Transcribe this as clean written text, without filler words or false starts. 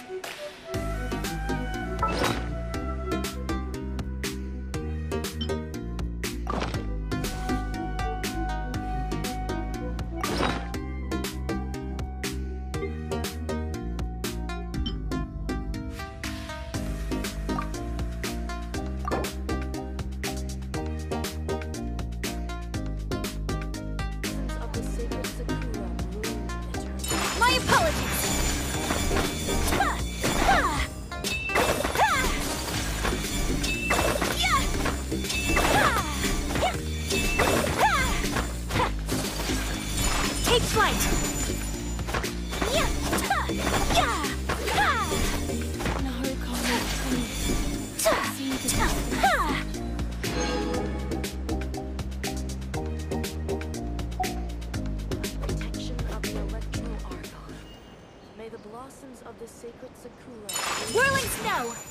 My apologies! Take flight! May the blossoms of the sacred sakura... Whirling snow!